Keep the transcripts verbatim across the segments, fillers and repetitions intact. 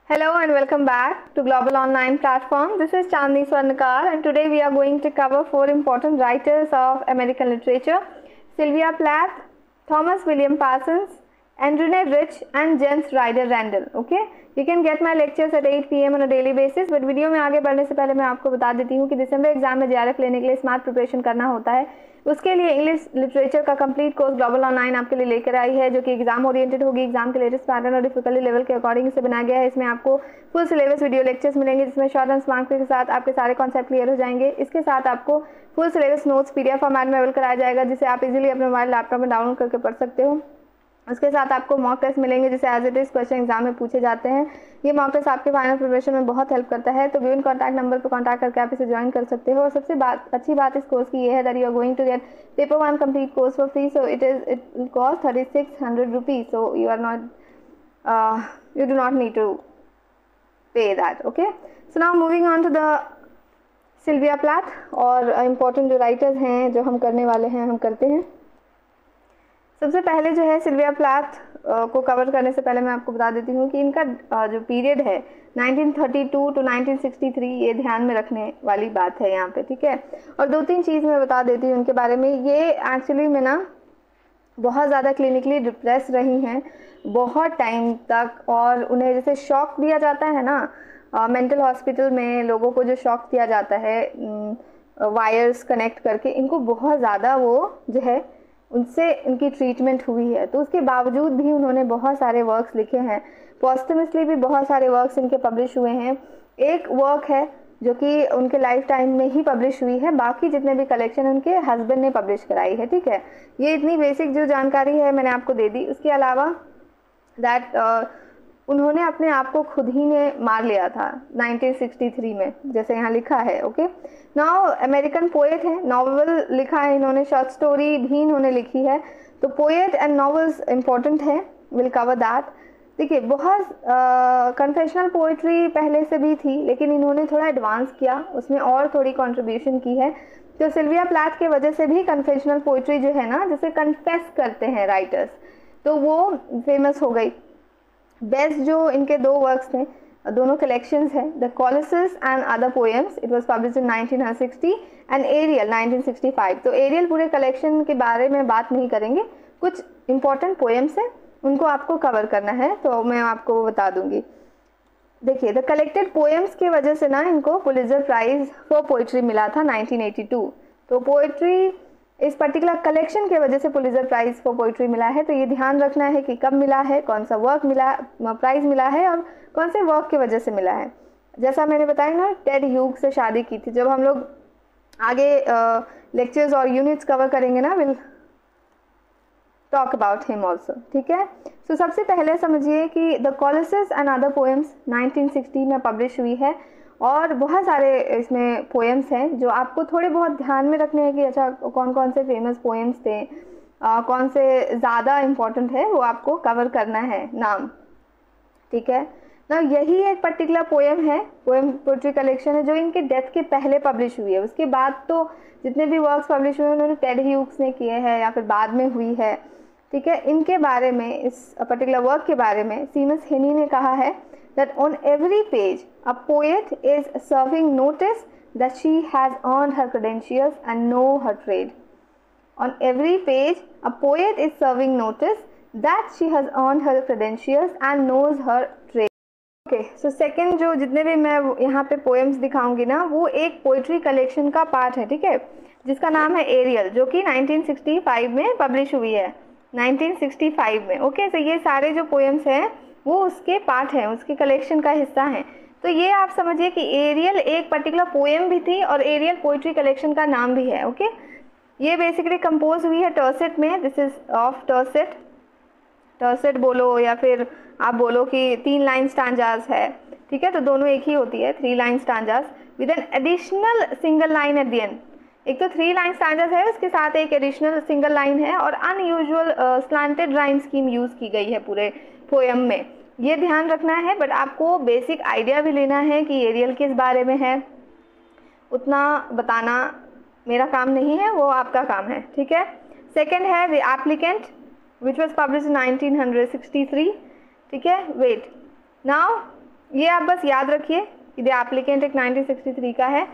Hello and welcome back to Global Online Platform. This is Chandni Swarnakar and today we are going to cover four important writers of American literature: Sylvia Plath, Thomas William Parsons, Andrene Rich and Jens Ryder Randall. Okay, you can get my lectures at eight p m on a daily basis. But video में आगे बढ़ने से पहले मैं आपको बता देती हूँ कि दिसंबर एग्जाम में जे आर एफ लेने के लिए स्मार्ट प्रिपरेशन करना होता है। उसके लिए इंग्लिश लिटरेचर का कंप्लीट कोर्स ग्लोबल ऑनलाइन आपके लिए लेकर आई है, जो कि एग्जाम ओरिएंटेड होगी। एग्जाम के लेटेस्ट पैटर्न और डिफिकल्टी लेवल के अकॉर्डिंग इसे बनाया गया है। इसमें आपको फुल सिलेबस वीडियो लेक्चर्स मिलेंगे, जिसमें शॉर्ट एंड स्मार्ट के साथ आपके सारे कॉन्सेप्ट क्लियर हो जाएंगे। इसके साथ आपको full syllabus notes PDF format में अवेलेबल कराया जाएगा, जिसे आप इजीली अपने मोबाइल लैपटॉप में डाउनलोड करके पढ़ सकते हो। उसके साथ आपको मॉक टेस्ट मिलेंगे, जिसे as it is question exam में पूछे जाते हैं। ये मॉक टेस्ट आपके फाइनल प्रिपरेशन में बहुत हेल्प करता है, तो गिवन कॉन्टैक्ट नंबर पर कॉन्टैक्ट करके आप इसे ज्वाइन कर सकते हो। और सबसे बात अच्छी बात इस कोर्स की ये है that you are going to get paper one complete course for free, so it is it will cost thirty six hundred rupees, so you are not you do not need to pay that. Okay, so now moving on to the Sylvia Plath और important जो writers हैं जो हम करने वाले हैं, हम करते हैं। सबसे पहले जो है सिल्विया प्लैथ को कवर करने से पहले मैं आपको बता देती हूँ कि इनका जो पीरियड है nineteen thirty two to nineteen sixty three, ये ध्यान में रखने वाली बात है यहाँ पे, ठीक है। और दो तीन चीज़ मैं बता देती हूँ उनके बारे में। ये एक्चुअली में ना बहुत ज़्यादा क्लिनिकली डिप्रेस रही हैं बहुत टाइम तक, और उन्हें जैसे शॉक दिया जाता है ना मेंटल हॉस्पिटल में लोगों को, जो शॉक दिया जाता है वायर्स कनेक्ट करके, इनको बहुत ज़्यादा वो जो है उनसे इनकी ट्रीटमेंट हुई है। तो उसके बावजूद भी उन्होंने बहुत सारे वर्क्स लिखे हैं। पोस्टमसली भी बहुत सारे वर्क्स इनके पब्लिश हुए हैं। एक वर्क है जो कि उनके लाइफ टाइम में ही पब्लिश हुई है, बाकी जितने भी कलेक्शन उनके हस्बैंड ने पब्लिश कराई है, ठीक है। ये इतनी बेसिक जो जानकारी है मैंने आपको दे दी। उसके अलावा दैट uh, उन्होंने अपने आप को खुद ही ने मार लिया था नाइनटीन सिक्सटी थ्री में, जैसे यहाँ लिखा है। ओके, नाउ अमेरिकन पोएट है, नॉवल लिखा है इन्होंने, शॉर्ट स्टोरी भी इन्होंने लिखी है। तो पोएट एंड नॉवेल्स इंपॉर्टेंट है, विल कवर दैट। देखिए, बहुत कन्फेशनल पोइट्री पहले से भी थी, लेकिन इन्होंने थोड़ा एडवांस किया, उसमें और थोड़ी कंट्रीब्यूशन की है। तो सिल्विया प्लैथ के वजह से भी कन्फेशनल पोइट्री जो है ना, जैसे कन्फेस करते हैं राइटर्स, तो वो फेमस हो गई। बेस्ट जो इनके दो वर्क्स थे, दोनों कलेक्शंस हैं, the Colossus and other poems, it was published in nineteen sixty, and Ariel nineteen sixty five. तो एरियल पूरे कलेक्शन के बारे में बात नहीं करेंगे, कुछ इंपॉर्टेंट पोएम्स हैं उनको आपको कवर करना है, तो मैं आपको बता दूंगी। देखिए, द कलेक्टेड पोएम्स की वजह से ना इनको पुलित्जर प्राइज फॉर पोइट्री मिला था नाइनटीन एटी टू। तो पोइट्री इस पर्टिकुलर कलेक्शन के वजह से पुलित्जर प्राइज फॉर पोइट्री मिला है। तो ये ध्यान रखना है कि कब मिला है, कौन सा वर्क मिला, प्राइज मिला है और कौन से वर्क की वजह से मिला है। जैसा मैंने बताया ना, टेड ह्यूग से शादी की थी। जब हम लोग आगे लेक्चर्स और यूनिट्स कवर करेंगे ना, will talk about him also, ठीक है। सो so, सबसे पहले समझिए कि the Colossus and other poems nineteen sixty में पब्लिश हुई है, और बहुत सारे इसमें पोएम्स हैं जो आपको थोड़े बहुत ध्यान में रखने हैं कि अच्छा कौन कौन से फेमस पोएम्स थे, आ, कौन से ज़्यादा इम्पोर्टेंट है, वो आपको कवर करना है नाम, ठीक है ना। यही एक पर्टिकुलर पोएम है, पोएम पोइट्री कलेक्शन है, जो इनके डेथ के पहले पब्लिश हुई है। उसके बाद तो जितने भी वर्क्स पब्लिश हुए उन्होंने टेड ह्यूग्स ने किए हैं या फिर बाद में हुई है, ठीक है। इनके बारे में, इस पर्टिकुलर वर्क के बारे में सीमस हेनी ने कहा है that on every page a poet is serving notice that she has earned her credentials and know her trade. On every page a poet is serving notice that she has earned her credentials and knows her trade. Okay, so second जो जितने भी मैं यहाँ पे poems दिखाऊंगी ना, वो एक पोइट्री कलेक्शन का पार्ट है, ठीक है, जिसका नाम है एरियल, जो कि नाइनटीन सिक्सटी फाइव में पब्लिश हुई है, नाइनटीन सिक्सटी फाइव में। ओके, तो ये सारे जो पोएम्स हैं वो उसके पार्ट हैं, उसके कलेक्शन का हिस्सा हैं। तो ये आप समझिए कि एरियल एक पर्टिकुलर पोएम भी थी और एरियल पोइट्री कलेक्शन का नाम भी है। ओके, ये बेसिकली कंपोज हुई है टर्सेट में, this is of tercet. Tercet बोलो या फिर आप बोलो कि तीन लाइन स्टांजास है, ठीक है, तो दोनों एक ही होती है, three line stanzas with an additional single line at the end. एक तो थ्री लाइन स्टांजास है, उसके साथ एक एडिशनल सिंगल लाइन है, और unusual slanted rhyme scheme use की गई है पूरे पोएम में, ये ध्यान रखना है। बट आपको बेसिक आइडिया भी लेना है कि एरियल किस बारे में है, उतना बताना मेरा काम नहीं है, वो आपका काम है, ठीक है। सेकंड है the applicant which was published in nineteen sixty three, ठीक है। वेट नाउ ये आप बस याद रखिए कि द एप्लीकेंट एक नाइनटीन सिक्सटी थ्री का है।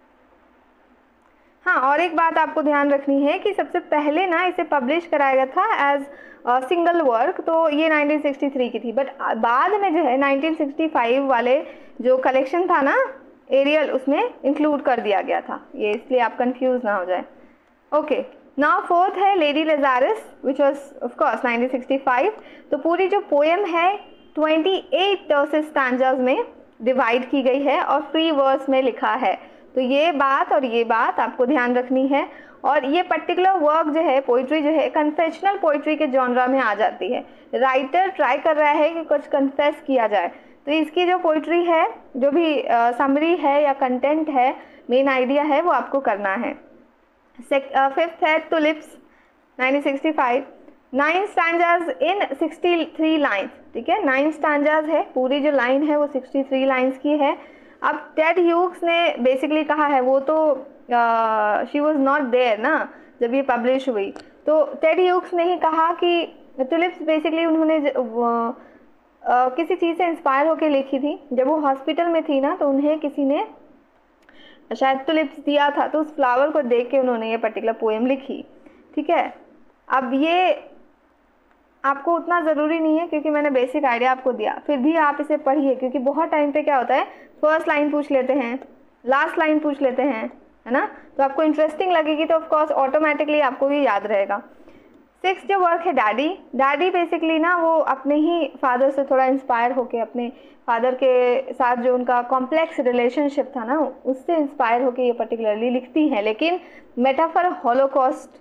हाँ, और एक बात आपको ध्यान रखनी है कि सबसे पहले ना इसे पब्लिश कराया गया था एज सिंगल वर्क, तो ये नाइनटीन सिक्सटी थ्री की थी, बट बाद में जो है नाइनटीन सिक्सटी फाइव वाले जो कलेक्शन था ना एरियल, उसमें इंक्लूड कर दिया गया था ये, इसलिए आप कंफ्यूज ना हो जाए। ओके, नाउ फोर्थ है Lady Lazarus which was of course nineteen sixty five. तो पूरी जो पोएम है अट्ठाईस स्टैंजास में डिवाइड की गई है और फ्री वर्स में लिखा है। तो ये बात और ये बात आपको ध्यान रखनी है। और ये पर्टिकुलर वर्क जो है, पोइट्री जो है, कन्फेशनल पोइट्री के जॉनरा में आ जाती है। राइटर ट्राई कर रहा है कि कुछ कन्फेस किया जाए, तो इसकी जो पोइट्री है, जो भी समरी uh, है या कंटेंट है, मेन आइडिया है, वो आपको करना है। फिफ्थ है Tulips nineteen sixty five, nine stanzas in sixty three lines. ठीक है, नाइन स्टैंजाज है, पूरी जो लाइन है वो सिक्सटी थ्री लाइन्स की है। अब टेड ह्यूग्स ने बेसिकली कहा है, वो तो शी वॉज नॉट देयर ना जब ये पब्लिश हुई, तो टेड ह्यूग्स ने ही कहा कि टुलिप्स बेसिकली उन्होंने ज, uh, uh, किसी चीज़ से इंस्पायर होकर लिखी थी। जब वो हॉस्पिटल में थी ना, तो उन्हें किसी ने शायद टुलिप्स दिया था, तो उस फ्लावर को देख के उन्होंने ये पर्टिकुलर पोएम लिखी। ठीक है, अब ये आपको उतना ज़रूरी नहीं है क्योंकि मैंने बेसिक आइडिया आपको दिया, फिर भी आप इसे पढ़िए, क्योंकि बहुत टाइम पे क्या होता है, फर्स्ट लाइन पूछ लेते हैं, लास्ट लाइन पूछ लेते हैं, है ना, तो आपको इंटरेस्टिंग लगेगी तो ऑफकोर्स ऑटोमेटिकली आपको ये याद रहेगा। सिक्स जो वर्क है डैडी, डैडी बेसिकली ना वो अपने ही फादर से थोड़ा इंस्पायर होके, अपने फादर के साथ जो उनका कॉम्प्लेक्स रिलेशनशिप था ना, उससे इंस्पायर होके ये पर्टिकुलरली लिखती हैं, लेकिन मेटाफर हॉलोकॉस्ट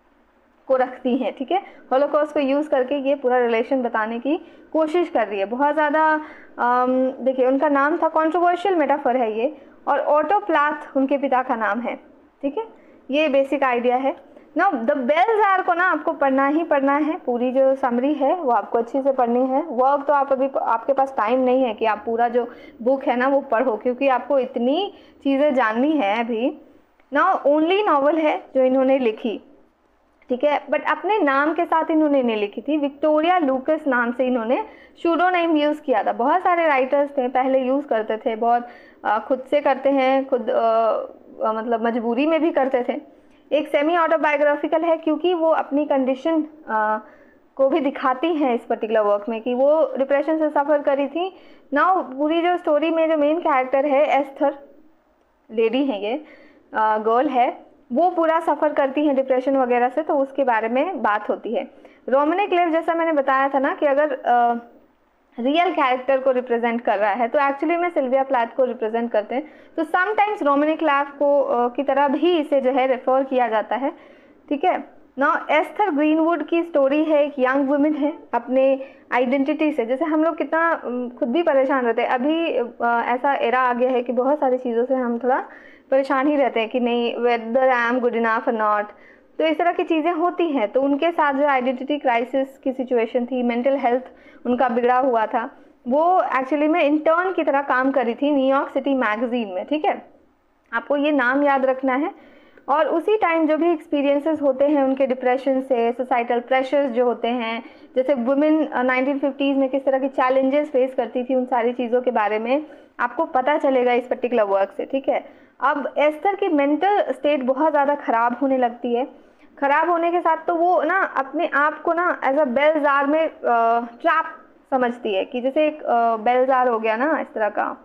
को रखती हैं। ठीक है, हॉलोकॉस्ट को यूज़ करके ये पूरा रिलेशन बताने की कोशिश कर रही है। बहुत ज़्यादा देखिए, उनका नाम था, कंट्रोवर्शियल मेटाफर है ये, और ऑटो प्लाथ उनके पिता का नाम है। ठीक है, ये बेसिक आइडिया है। ना द बेल जार को ना आपको पढ़ना ही पढ़ना है, पूरी जो समरी है वो आपको अच्छे से पढ़नी है। वर्क तो आप अभी, आपके पास टाइम नहीं है कि आप पूरा जो बुक है ना वो पढ़ो, क्योंकि आपको इतनी चीज़ें जाननी है अभी। ना ओनली नॉवल है जो इन्होंने लिखी, ठीक है, बट अपने नाम के साथ इन्होंने नहीं लिखी थी, विक्टोरिया लूकस नाम से इन्होंने शूडोनेम यूज़ किया था। बहुत सारे राइटर्स थे पहले यूज़ करते थे, बहुत आ, खुद से करते हैं, खुद आ, आ, मतलब मजबूरी में भी करते थे। एक सेमी ऑटोबायोग्राफिकल है क्योंकि वो अपनी कंडीशन को भी दिखाती हैं इस पर्टिकुलर वर्क में कि वो डिप्रेशन से सफ़र करी थी। नाउ पूरी जो स्टोरी में जो मेन कैरेक्टर है एस्थर, लेडी है ये, गर्ल है, वो पूरा सफ़र करती हैं डिप्रेशन वगैरह से, तो उसके बारे में बात होती है। रोमनी क्लेव, जैसा मैंने बताया था ना कि अगर रियल कैरेक्टर को रिप्रेजेंट कर रहा है तो एक्चुअली में सिल्विया प्लैथ को रिप्रेजेंट करते हैं, तो समटाइम्स रोमनी क्लेव को uh, की तरह भी इसे जो है रेफर किया जाता है। ठीक है, नाउ एस्थर ग्रीनवुड की स्टोरी है, एक यंग वुमेन है, अपने आइडेंटिटी से, जैसे हम लोग कितना खुद भी परेशान रहते हैं, अभी uh, ऐसा एरा आ गया है कि बहुत सारी चीज़ों से हम थोड़ा परेशान ही रहते हैं कि नहीं, whether I am good enough और नॉट, तो इस तरह की चीज़ें होती हैं। तो उनके साथ जो आइडेंटिटी क्राइसिस की सिचुएशन थी, मेंटल हेल्थ उनका बिगड़ा हुआ था, वो एक्चुअली में इंटर्न की तरह काम करी थी न्यूयॉर्क सिटी मैगजीन में। ठीक है, आपको ये नाम याद रखना है। और उसी टाइम जो भी एक्सपीरियंसेस होते हैं उनके डिप्रेशन से, सोसाइटल प्रेशर्स जो होते हैं, जैसे वुमेन नाइनटीन फिफ्टीज़ में किस तरह की चैलेंजेस फेस करती थी, उन सारी चीज़ों के बारे में आपको पता चलेगा इस पर्टिकुलर वर्क से। ठीक है, अब एस्थर की मेंटल स्टेट बहुत ज़्यादा ख़राब होने लगती है। ख़राब होने के साथ तो वो ना अपने आप को ना एज अ बेल जार में ट्रैप समझती है कि जैसे एक बेल जार हो गया ना, इस तरह का,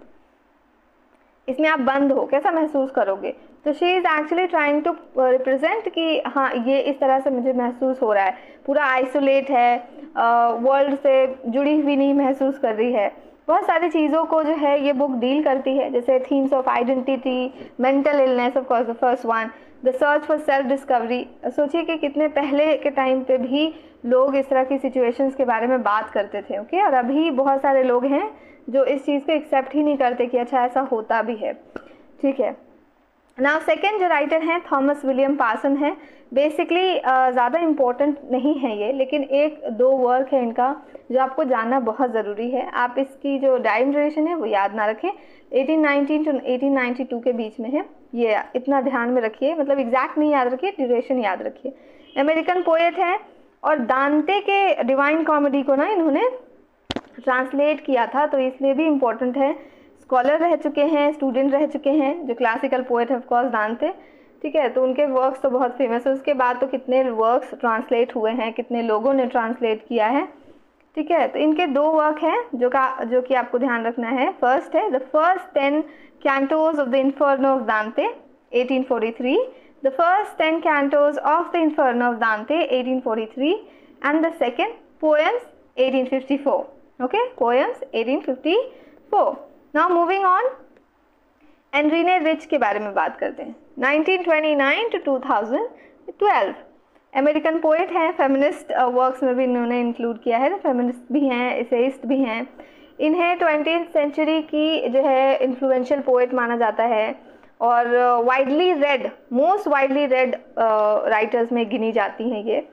इसमें आप बंद हो, कैसा महसूस करोगे। तो she is actually trying to represent कि हाँ ये इस तरह से मुझे महसूस हो रहा है, पूरा आइसोलेट है, वर्ल्ड से जुड़ी हुई नहीं महसूस कर रही है। बहुत सारी चीज़ों को जो है ये बुक डील करती है, जैसे themes of identity, mental illness, of course the first one, the search for self discovery. सोचिए कि कितने पहले के टाइम पे भी लोग इस तरह की सिचुएशंस के बारे में बात करते थे, ओके, और अभी बहुत सारे लोग हैं जो इस चीज़ को एक्सेप्ट ही नहीं करते कि अच्छा ऐसा होता भी है। ठीक है, नाउ सेकेंड जो राइटर हैं थॉमस विलियम पार्सन है। बेसिकली ज़्यादा इम्पोर्टेंट नहीं है ये, लेकिन एक दो वर्क है इनका जो आपको जानना बहुत ज़रूरी है। आप इसकी जो टाइम ड्यूरेशन है वो याद ना रखें, eighteen nineteen to eighteen ninety two के बीच में है, ये इतना ध्यान में रखिए, मतलब एग्जैक्ट नहीं याद रखिए, ड्यूरेशन याद रखिए। अमेरिकन पोएट है और दांते के डिवाइन कॉमेडी को ना इन्होंने ट्रांसलेट किया था, तो इसलिए भी इम्पोर्टेंट है। स्कॉलर रह चुके हैं, स्टूडेंट रह चुके हैं, जो क्लासिकल पोएट है ऑफ कोर्स दांते, ठीक है, तो उनके वर्क्स तो बहुत फेमस है। उसके बाद तो कितने वर्क्स ट्रांसलेट हुए हैं, कितने लोगों ने ट्रांसलेट किया है, ठीक है। तो इनके दो वर्क हैं जो का जो कि आपको ध्यान रखना है। फर्स्ट है the first ten cantos of the Inferno of Dante eighteen forty three, the first ten cantos of the Inferno of Dante eighteen forty three, and the second poems eighteen fifty four. Okay, poems eighteen fifty four. Now moving on, Adrienne Rich के बारे में बात करते हैं। Nineteen twenty nine to two thousand twelve American poet हैं, feminist works में भी इन्होंने इंक्लूड किया है, तो फेमिनिस्ट भी हैं, एसेइस्ट भी हैं। इन्हें ट्वेंटी सेंचुरी की जो है इन्फ्लुएंशियल पोएट माना जाता है और widely read, most widely read writers में गिनी जाती हैं ये।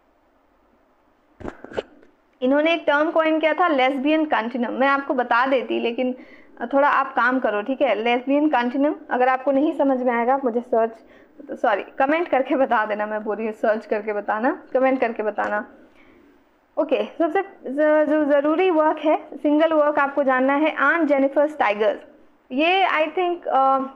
इन्होंने एक टर्म कॉइन किया था, लेस्बियन कंटिन्यूम। मैं आपको बता देती, लेकिन थोड़ा आप काम करो, ठीक है। लेस्बियन कंटिन्यूम अगर आपको नहीं समझ में आएगा मुझे सर्च सॉरी कमेंट करके बता देना, मैं बोल रही हूँ सर्च करके बताना, कमेंट करके बताना। ओके, सबसे जो ज़रूरी वर्क है, सिंगल वर्क आपको जानना है, आन जेनिफर्स टाइगर्स। ये आई थिंक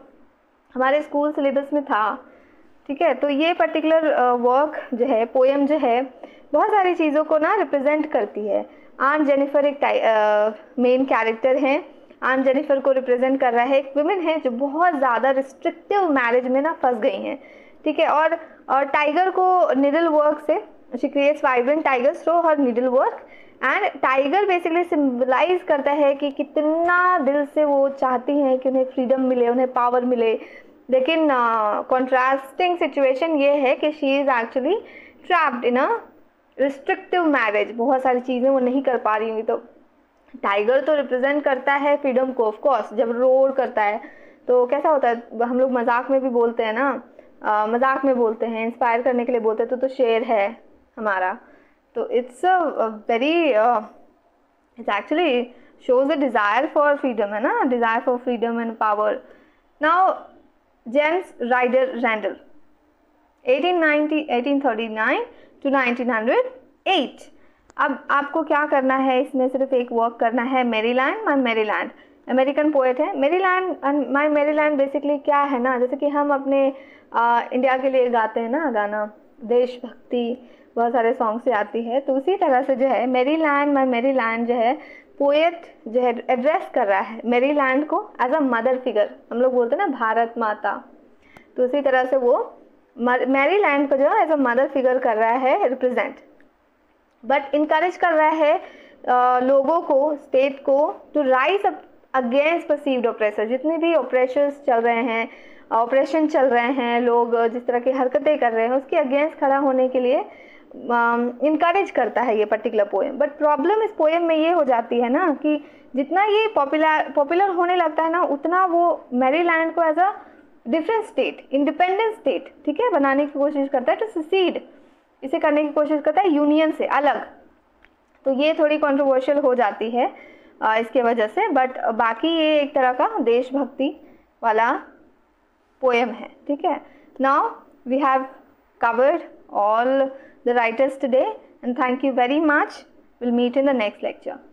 हमारे स्कूल सिलेबस में था, ठीक है। तो ये पर्टिकुलर वर्क जो है, पोएम जो है, बहुत सारी चीज़ों को ना रिप्रेजेंट करती है। आन जेनिफर एक मेन कैरेक्टर हैं। आन जेनिफर को रिप्रेजेंट कर रहा है एक वुमेन है जो बहुत ज़्यादा रिस्ट्रिक्टिव मैरिज में ना फंस गई हैं, ठीक है। और और टाइगर को निडल वर्क से, she creates vibrant tigers through her needle work, and tiger basically symbolize करता है कि कितना दिल से वो चाहती हैं कि उन्हें फ्रीडम मिले, उन्हें पावर मिले। लेकिन कॉन्ट्रास्टिंग सिचुएशन ये है कि she is actually trapped in a restrictive marriage, बहुत सारी चीज़ें वो नहीं कर पा रही होंगी। तो टाइगर तो रिप्रेजेंट करता है फ्रीडम को, ऑफ कोर्स। जब रोर करता है तो कैसा होता है, हम लोग मजाक में भी बोलते हैं ना, आ, मजाक में बोलते हैं, इंस्पायर करने के लिए बोलते हैं, तो तो शेर है हमारा। तो it's a very it's actually shows a desire for freedom, है ना, desire for freedom and power. Now James Ryder Randall eighteen ninety eighteen thirty nine to nineteen hundred eight. अब आपको क्या करना है, इसमें सिर्फ एक वर्क करना है, Maryland my Maryland. American poet है। मेरीलैंड माय मेरीलैंड बेसिकली क्या है ना, जैसे कि हम अपने आ, इंडिया के लिए गाते हैं ना गाना, देशभक्ति बहुत सारे सॉन्ग से आती है, तो उसी तरह से जो है मेरीलैंड माय मेरीलैंड जो है, पोएट जो है एड्रेस कर रहा है मेरीलैंड को एज अ मदर फिगर। हम लोग बोलते हैं ना भारत माता, तो उसी तरह से वो मेरीलैंड को जो है एज अ मदर फिगर कर रहा है रिप्रेजेंट, बट इनकरेज कर रहा है uh, लोगों को, स्टेट को, to rise up against perceived oppressor. जितने भी ऑपरेशंस चल रहे हैं, ऑपरेशन चल रहे हैं, लोग जिस तरह की हरकतें कर रहे हैं, उसके अगेंस्ट खड़ा होने के लिए इनकरेज uh, करता है ये पर्टिकुलर पोएम। बट प्रॉब्लम इस पोएम में ये हो जाती है ना कि जितना ये पॉपुलर पॉपुलर होने लगता है ना, उतना वो मैरीलैंड को as a different state, independent state, ठीक है, बनाने की कोशिश करता है, टू सुसीड, इसे करने की कोशिश करता है यूनियन से अलग। तो ये थोड़ी कंट्रोवर्शियल हो जाती है आ, इसके वजह से, बट बाकी ये एक तरह का देशभक्ति वाला पोएम है, ठीक है। Now we have covered all the writers today and thank you very much. Will meet in the next lecture.